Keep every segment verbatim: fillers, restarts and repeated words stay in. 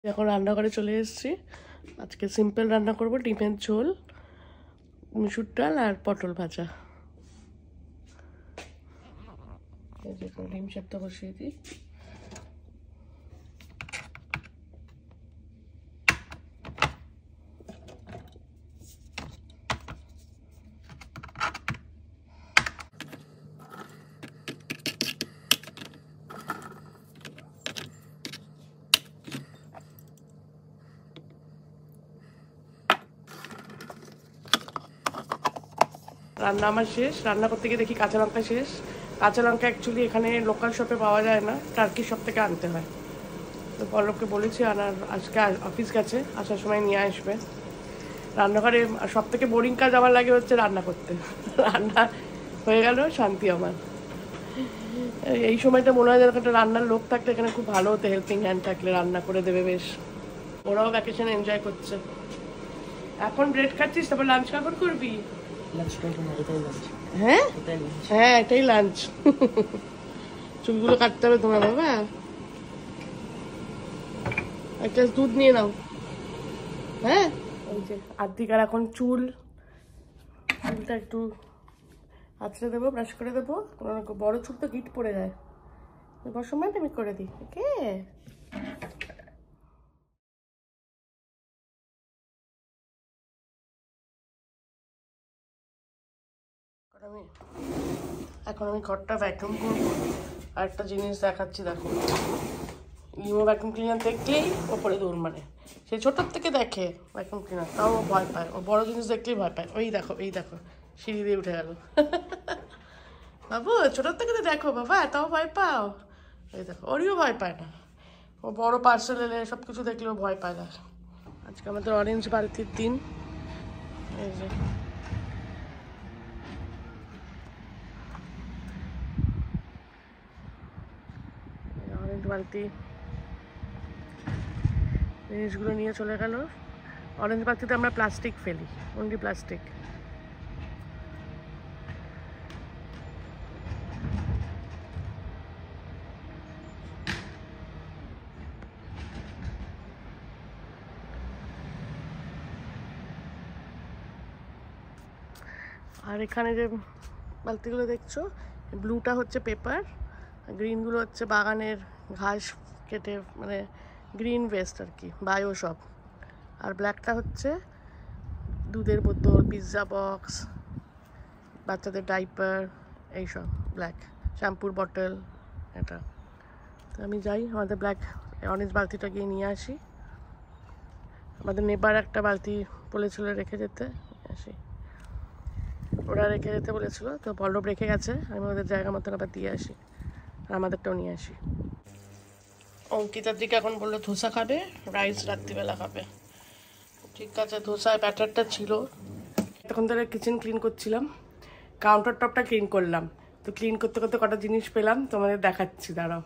এখন রান্নাঘরে চলে এসেছি। আজকে সিম্পল রান্না করব, ডিমের ঝোল, মুসুর ডাল আর পটল ভাজা। ডিম সেদ্ধ বসিয়ে দিই। রান্না আমার শেষ। রান্না করতে গিয়ে দেখি কাঁচা লঙ্কা শেষ। কাঁচা লঙ্কা অ্যাকচুয়ালি এখানে লোকাল শপে পাওয়া যায় না, টার্কি শপ থেকে আনতে হয়। তো পল্লবকে বলেছি আনার, আজকে অফিস গেছে, আসার সময় নিয়ে আসবে। রান্নাঘরে সব থেকে বোরিং কাজ আমার লাগে হচ্ছে রান্না করতে। রান্না হয়ে গেল শান্তি আমার। এই সময়টা মনে হয় যেন একটা রান্নার লোক থাকলে এখানে খুব ভালো হতো, হেল্পিং হ্যান্ড থাকলে রান্না করে দেবে বেশ। ওরাও ভ্যাকেশন এনজয় করছে। এখন ব্রেড খাচ্ছিস, তারপর লাঞ্চ কখন করবি? হ্যাঁ হ্যাঁ এটাই লাঞ্চ। চুলগুলো কাটতে হবে তোমার বাবা। একটা দুধ নিয়ে নাও। হ্যাঁ ওই যে আর্ধিকার এখন চুল চুলটা একটু আঁচড়ে দেবো, ব্রাশ করে দেবো। বড় চুল তো গিট পড়ে যায়, সময় আমি করে দিই। ওকে আমি এখন আমি ঘরটা ভ্যাকুম করবো। আর একটা জিনিস দেখাচ্ছি, দেখো। লিমো ভ্যাকুম ক্লিনার দেখলেই ওপরে দৌড় মানে। সে ছোটোর থেকে দেখে ভ্যাকুম ক্লিনার, তাও ও ভয় পায়। ও বড় জিনিস দেখলেই ভয় পায়। ওই দেখো এই দেখো সিঁড়ি দিয়ে উঠে গেল। বাবু ছোটোর থেকে তো দেখো বাবা, তাও ভয় পাও। এই দেখো ওরিও ভয় পায় না। ও বড় পার্সেল এলে সব কিছু দেখলেও ভয় পায় না। আজকে আমাদের অরেঞ্জ বালতির দিন। এই যে অরেঞ্জ বালতি, জিনিসগুলো নিয়ে চলে গেল। অরেঞ্জ বালতিতে আমরা প্লাস্টিক ফেলি, অনলি প্লাস্টিক। আর এখানে যে বালতিগুলো দেখছো, ব্লুটা হচ্ছে পেপার, গ্রিনগুলো হচ্ছে বাগানের ঘাস কেটে, মানে গ্রিন ওয়েস্ট আর কি, বায়ো সব। আর ব্ল্যাকটা হচ্ছে দুধের বোতল, পিৎজা বক্স, বাচ্চাদের ডাইপার, এইসব ব্ল্যাক, শ্যাম্পুর বটল এটা। তো আমি যাই আমাদের ব্ল্যাক অরেঞ্জ বালতিটা গিয়ে নিয়ে আসি। আমাদের নেবার একটা বালতি বলেছিল রেখে যেতে, আসি। ওরা রেখে যেতে বলেছিল, তো পল্লব রেখে গেছে। আমি ওদের জায়গা মতন আবার দিয়ে আসি, আর আমাদেরটাও নিয়ে আসি। অঙ্কিতার দিকে এখন বললো ধোসা খাবে, রাইস রাত্রিবেলা খাবে। ঠিক আছে, ধোসায় ব্যাটারটা ছিল। তখন ধরে কিচেন ক্লিন করছিলাম, কাউন্টার টপটা ক্লিন করলাম। তো ক্লিন করতে করতে কটা জিনিস পেলাম, তোমাদের দেখাচ্ছি, দাঁড়াও।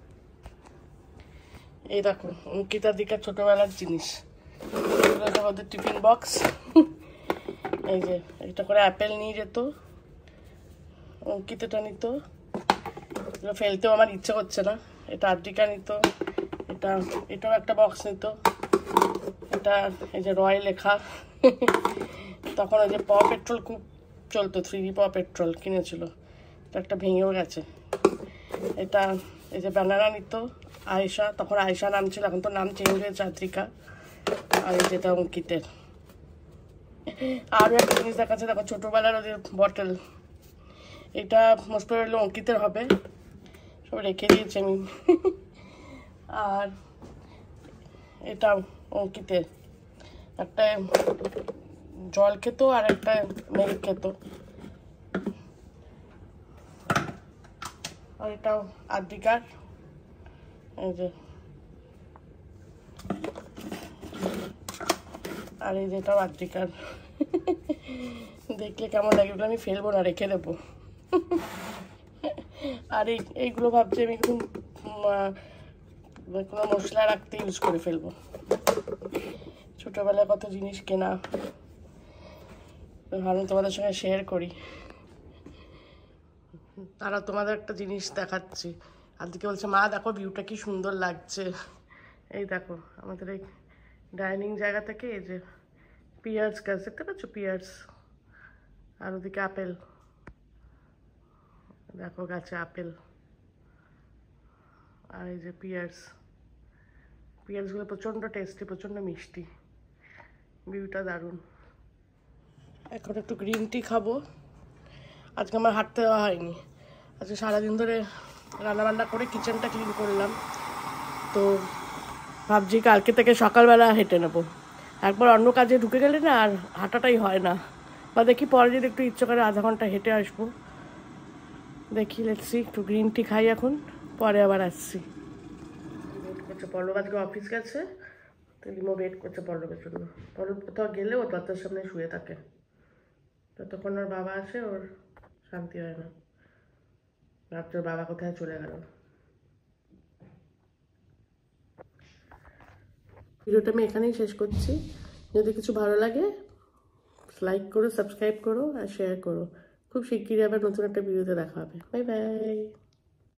এই দেখো অঙ্কিতার দিকে ছোটোবেলার জিনিস, ওদের টিফিন বক্স। এই যে এটা করে অ্যাপেল নিয়ে যেত, অঙ্কিতটা নিত। এগুলো ফেলতেও আমার ইচ্ছা করছে না। এটা আদ্রিকা নিত, এটা এটাও একটা বক্স নিত। এটা এই যে রয় লেখা। তখন ওই যে প পেট্রোল খুব চলতো, থ্রি প পেট্রোল কিনেছিল, তো একটা ভেঙেও গেছে। এটা এই যে ব্যানানা নিত আয়েশা, তখন আয়েশা নাম ছিল, এখন তো নাম চেঞ্জ হয়েছে আদ্রিকা। আর এই যেটা অঙ্কিতের। আরও একটা জিনিস দেখাচ্ছে, দেখো ছোটোবেলার ওদের বটল। এটা মোস্ট প্রবাবলি অঙ্কিতের হবে, সব রেখে দিয়েছি আমি। আর এটা অঙ্কিতের, একটা জল খেত আর একটা মিল্ক খেত। আর এটাও আদ্রিকার, এই যে। আর এই যেটাও আদ্রিকার। দেখলে কেমন লাগে, আমি ফেলবো না, রেখে দেবো। আর এই এইগুলো ভাবছি আমি একটু কোনো মশলা রাখতে ইউজ করে ফেলবো। ছোটোবেলায় কত জিনিস কেনা, ভালো তোমাদের সঙ্গে শেয়ার করি। তারা তোমাদের একটা জিনিস দেখাচ্ছি। আজকে বলছে মা দেখো ভিউটা কি সুন্দর লাগছে। এই দেখো আমাদের এই ডাইনিং জায়গা থেকে এই যে পিয়ার্স গাছ দেখতে পাচ্ছ, পিয়ার্স, আর ওদিকে আপেল, দেখো গাছে আপেল, আর এই যে পিয়ার্স, পিয়ার্সগুলো প্রচণ্ড টেস্টি, প্রচণ্ড মিষ্টি, ভিউটা দারুণ। এখন একটু গ্রিন টি খাবো। আজকে আমার হাঁটতে দেওয়া হয়নি, আজকে সারাদিন ধরে রান্নাবান্না করে কিচেনটা ক্লিন করলাম, তো ভাবছি কালকে থেকে সকালবেলা হেঁটে নেবো। একবার অন্য কাজে ঢুকে গেলে না আর হাঁটাটাই হয় না, বা দেখি পরে যদি একটু ইচ্ছে করে আধা ঘন্টা হেঁটে আসবো, দেখি লেটসি। একটু গ্রিন টি খাই এখন, পরে আবার আসছি। ওয়েট করছে পল্লব, আজকে অফিস গেছে, তো লিমো ওয়েট করছে পল্লবের জন্য। পল্লব কোথাও গেলে ওর দরজার সামনে শুয়ে থাকে, ততক্ষণ ওর বাবা আসে, ওর শান্তি হয় না, ভাবছে ওর বাবা কোথায় চলে গেল। ভিডিওটা আমি এখানেই শেষ করছি। যদি কিছু ভালো লাগে লাইক করো, সাবস্ক্রাইব করো আর শেয়ার করো। খুব শিগগিরই আবার নতুন একটা ভিডিওতে দেখা হবে। Bye by.